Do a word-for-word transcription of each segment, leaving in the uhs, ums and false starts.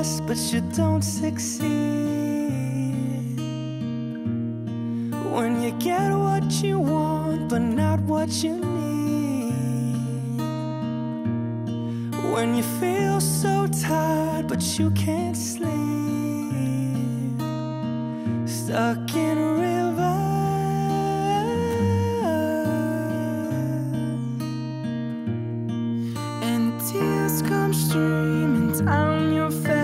best, but you don't succeed. When you get what you want, but not what you need. When you feel so tired, but you can't sleep. Stuck in a river, and the tears come streaming down your face.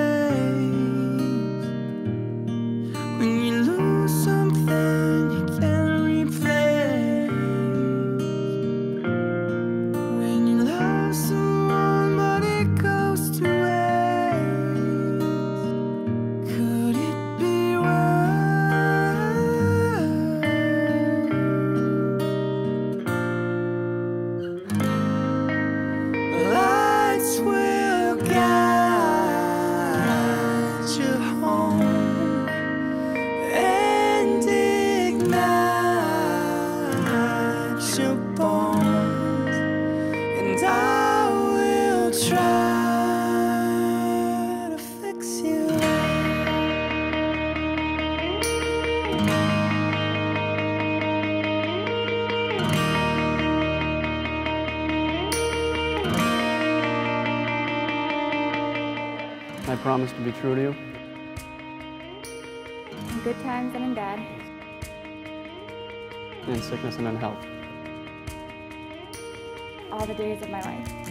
When you lose something you can't replace. When you love someone but it goes to waste. Could it be worse? Lights will guide you home and ignite your bones, and I will try to fix you. I promise to be true to you. In good times and in bad. In sickness and in health. All the days of my life.